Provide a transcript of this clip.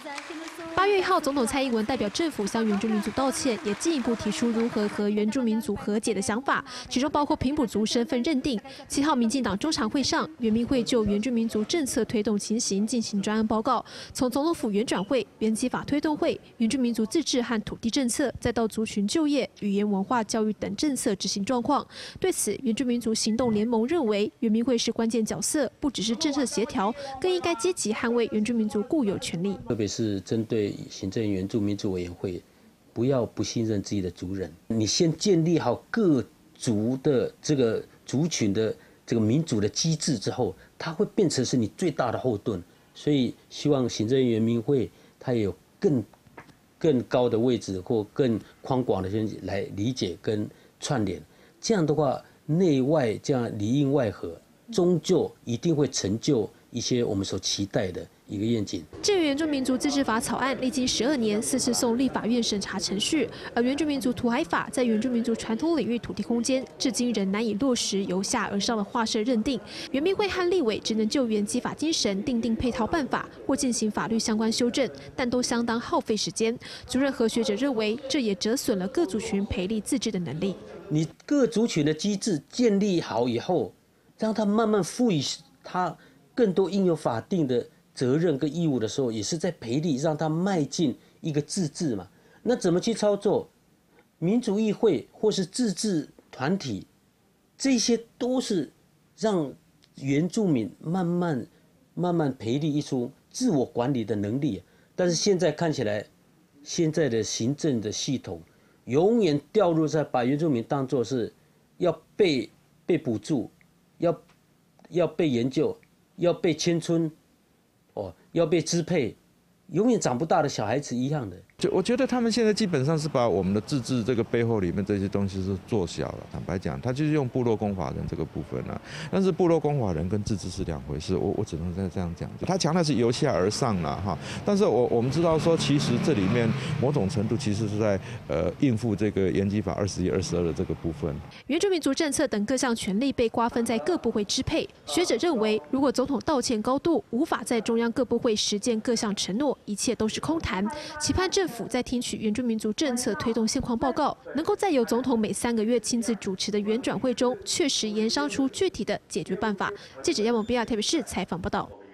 8月1号，总统蔡英文代表政府向原住民族道歉，也进一步提出如何和原住民族和解的想法，其中包括平埔族身份认定。7号，民进党中常会上，原民会就原住民族政策推动情形进行专案报告，从总统府原转会、原基法推动会、原住民族自治和土地政策，再到族群就业、语言文化教育等政策执行状况。对此，原住民族行动联盟认为，原民会是关键角色，不只是政策协调，更应该积极捍卫原住民族固有权利。 特别是针对行政原住民族委员会，不要不信任自己的族人，你先建立好各族的这个族群的这个民主的机制之后，它会变成是你最大的后盾。所以希望行政原民会它也有更高的位置或更宽广的人来理解跟串联，这样的话内外这样里应外合，终究一定会成就一些我们所期待的一个愿景。 至于原住民族自治法草案，历经12年4次送立法院审查程序，而原住民族土海法在原住民族传统领域土地空间，至今仍难以落实由下而上的划设认定。原民会和立委只能就原基法精神订定配套办法，或进行法律相关修正，但都相当耗费时间。主任和学者认为，这也折损了各族群培力自治的能力。 你各族群的机制建立好以后，让它慢慢赋予它更多应有法定的责任跟义务的时候，也是在培力，让它迈进一个自治嘛。那怎么去操作？民主议会或是自治团体，这些都是让原住民慢慢培力一出自我管理的能力。但是现在看起来，现在的行政的系统永远掉入在把原住民当作是要被补助，要被研究，要被迁村，要被支配，永远长不大的小孩子一样的。 我觉得他们现在基本上是把我们的自治这个背后里面这些东西是做小了。坦白讲，他就是用部落公法人这个部分啊，但是部落公法人跟自治是两回事。我只能再这样讲，他强调是由下而上了哈。但是我们知道说，其实这里面某种程度其实是在应付这个原基法21、22的这个部分。 原住民族政策等各项权力被瓜分在各部会支配。学者认为，如果总统道歉高度无法在中央各部会实践各项承诺，一切都是空谈。期盼政府在听取原住民族政策推动现况报告，能够在由总统每3个月亲自主持的原转会中，确实研商出具体的解决办法。记者杨某比亚特别市采访报道。